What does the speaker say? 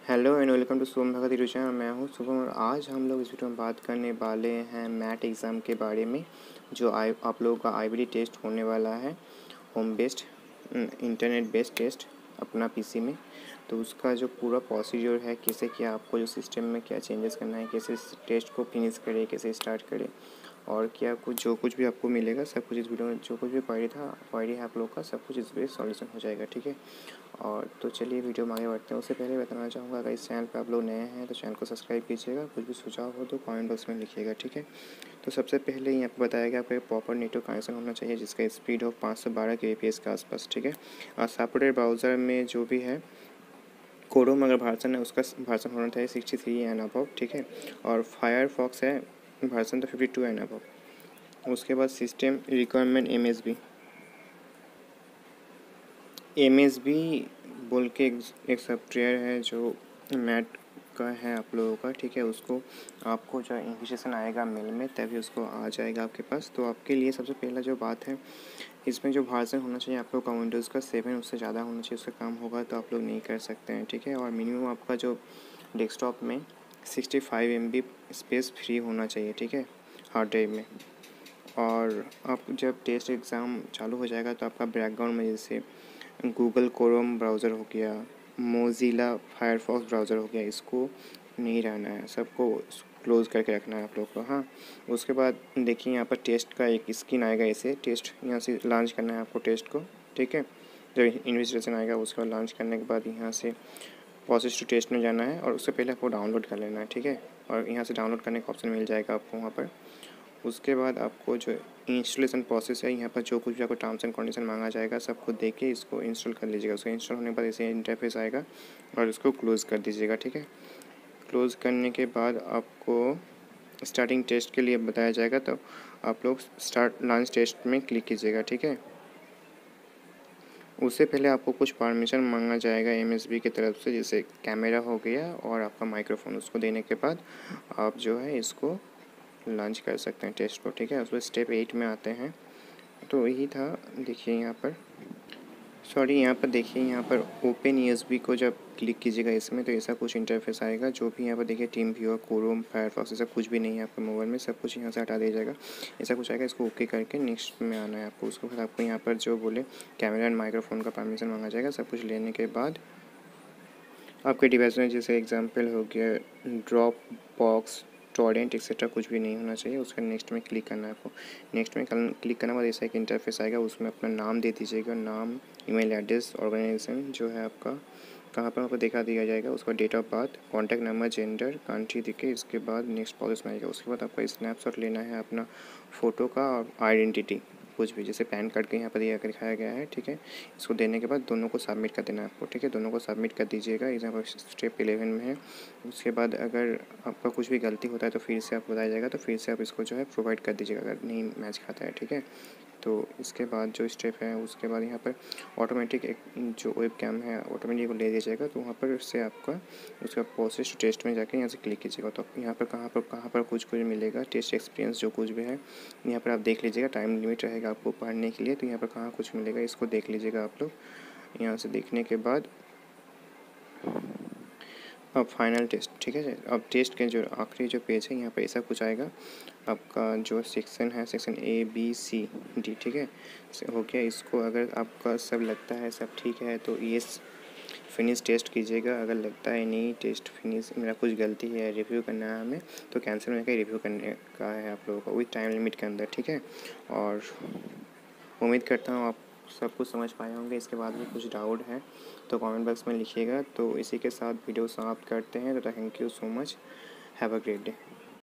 Hello and welcome to Som Bhagat YouTube channel. मैं हूं शुभम और आज हम लोग इस वीडियो में बात करने वाले हैं मैट एग्ज़ाम के बारे में जो आप लोगों का आईबीडी टेस्ट होने वाला है। Home based internet based test अपना पीसी में। तो उसका जो पूरा प्रोसीजर है, कैसे क्या आपको जो सिस्टम में क्या चेंजेस करना है, कैसे टेस्ट को फिनिश करें, कैसे स्टार्ट करें और क्या कुछ जो कुछ भी आपको मिलेगा सब कुछ इस वीडियो में, जो कुछ भी क्वारी है आप लोग का सब कुछ इस वीडियो सॉल्यूशन हो जाएगा। ठीक है। और तो चलिए वीडियो में आगे बढ़ते हैं। उससे पहले बताना चाहूँगा, अगर इस चैनल पर आप लोग नए हैं तो चैनल को सब्सक्राइब कीजिएगा। कुछ भी सुझाव हो तो कमेंट बॉक्स में लिखिएगा। ठीक है। तो सबसे पहले यहाँ पर बताया गया आपका प्रॉपर नेटवर्क कनेक्शन होना चाहिए जिसका स्पीड हो 512 kbps के आसपास। ठीक है। और सॉफ्टवेयर ब्राउज़र में जो भी है क्रोम अगर वर्जन है उसका वर्जन होना चाहिए 63 एंड अबव। ठीक है। और फायरफॉक्स है वर्जन तो 52 एंड अबव। उसके बाद सिस्टम रिक्वायरमेंट एमएसबी बोल के एक सॉफ्टवेयर है जो मैट का है आप लोगों का। ठीक है। उसको आपको जो इन्विटेशन आएगा मेल में तभी उसको आ जाएगा आपके पास। तो आपके लिए सबसे पहला जो बात है, इसमें जो वर्जन होना चाहिए आप लोग का विंडोज़ का 7 उससे ज़्यादा होना चाहिए। उसका काम होगा तो आप लोग नहीं कर सकते हैं। ठीक है। और मिनिमम आपका जो डेस्कटॉप में 65 MB स्पेस फ्री होना चाहिए। ठीक है, हार्ड ड्राइव में। और आप जब टेस्ट एग्ज़ाम चालू हो जाएगा तो आपका बैकग्राउंड में जैसे गूगल क्रोम ब्राउज़र हो गया, मोज़िला फायरफॉक्स ब्राउज़र हो गया, इसको नहीं रहना है, सबको क्लोज़ करके रखना है आप लोग को। हाँ, उसके बाद देखिए यहाँ पर टेस्ट का एक स्क्रीन आएगा, इसे टेस्ट यहाँ से लॉन्च करना है आपको टेस्ट को। ठीक है। जब इन्विटेशन आएगा उसके बाद लॉन्च करने के बाद यहाँ से प्रोसेस टू टेस्ट में जाना है और उससे पहले आपको डाउनलोड कर लेना है। ठीक है। और यहाँ से डाउनलोड करने का ऑप्शन मिल जाएगा आपको वहाँ पर। उसके बाद आपको जो इंस्टॉलेशन प्रोसेस है, यहाँ पर जो कुछ भी आपको टर्म्स एंड कंडीशन मांगा जाएगा सबको देख के इसको इंस्टॉल कर लीजिएगा। उसको इंस्टॉल होने के बाद ऐसे इंटरफेस आएगा और इसको क्लोज़ कर दीजिएगा। ठीक है। क्लोज़ करने के बाद आपको स्टार्टिंग टेस्ट के लिए बताया जाएगा, तो आप लोग स्टार्ट लॉन्च टेस्ट में क्लिक कीजिएगा। ठीक है। उससे पहले आपको कुछ परमिशन मांगा जाएगा एमएसबी की तरफ से, जैसे कैमरा हो गया और आपका माइक्रोफोन। उसको देने के बाद आप जो है इसको लॉन्च कर सकते हैं टेस्ट को। ठीक है। उसमें स्टेप 8 में आते हैं। तो यही था। देखिए यहाँ पर यहाँ पर देखिए यहाँ पर ओपन यूएसबी को जब क्लिक कीजिएगा इसमें तो ऐसा कुछ इंटरफेस आएगा। जो भी यहाँ पर देखिए टीम व्यू, क्रोम, फायरफॉक्स ऐसा कुछ भी नहीं है आपके मोबाइल में, सब कुछ यहाँ से हटा दिया जाएगा। ऐसा कुछ आएगा, इसको ओके करके नेक्स्ट में आना है आपको। उसके बाद आपको यहाँ पर जो बोले कैमरा एंड माइक्रोफोन का परमिशन मांगा जाएगा। सब कुछ लेने के बाद आपके डिवाइस में जैसे एग्जांपल हो गया ड्रॉप बॉक्स, टॉरेंट एक्सेट्रा कुछ भी नहीं होना चाहिए। उसका नेक्स्ट में क्लिक करना है आपको। नेक्स्ट में क्लिक करने के बाद ऐसा एक इंटरफेस आएगा, उसमें अपना नाम दे दीजिएगा, नाम, ईमेल एड्रेस, ऑर्गेनाइजेशन जो है आपका कहाँ पर आपको दिखा दिया जाएगा, उसका date of birth, contact number, gender, country दिखे। इसके बाद नेक्स्ट प्रोसेस में आएगा। उसके बाद आपका स्नैपशॉट लेना है अपना फ़ोटो का और आइडेंटिटी कुछ भी, जैसे पैन कार्ड के यहाँ पर यह दिखाया गया है। ठीक है। इसको देने के बाद दोनों को सबमिट कर देना है आपको। ठीक है। दोनों को सबमिट कर दीजिएगा। यहाँ पर स्टेप 11 में है। उसके बाद अगर आपका कुछ भी गलती होता है तो फिर से आपको बताया जाएगा, तो फिर से आप इसको जो है प्रोवाइड कर दीजिएगा अगर नहीं मैच खाता है। ठीक है। तो इसके बाद जो स्टेप है उसके बाद यहाँ पर ऑटोमेटिक एक जो वेब कैम है ऑटोमेटिक को ले दिया जाएगा। तो वहाँ पर से आपका उसका प्रोसेस टेस्ट में जाकर यहाँ से क्लिक कीजिएगा। तो यहाँ पर कहाँ पर कुछ मिलेगा, टेस्ट एक्सपीरियंस जो कुछ भी है यहाँ पर आप देख लीजिएगा। टाइम लिमिट रहेगा आपको पढ़ने के लिए, तो यहाँ पर कहाँ कुछ मिलेगा इसको देख लीजिएगा आप लोग। यहाँ से देखने के बाद अब फाइनल टेस्ट। ठीक है। अब टेस्ट के जो आखिरी जो पेज है यहाँ पर ऐसा कुछ आएगा। आपका जो सेक्शन है सेक्शन ABCD। ठीक है, हो गया। इसको अगर आपका सब लगता है सब ठीक है तो ये फिनिश टेस्ट कीजिएगा। अगर लगता है नहीं टेस्ट फिनिश, मेरा कुछ गलती है, रिव्यू करना है हमें, तो कैंसिल होने का रिव्यू करने का है आप लोगों का विथ टाइम लिमिट के अंदर। ठीक है। और उम्मीद करता हूँ आप सब कुछ समझ पाए होंगे। इसके बाद भी कुछ डाउट है तो कमेंट बॉक्स में लिखिएगा। तो इसी के साथ वीडियो समाप्त करते हैं। तो thank you so much, have a great day.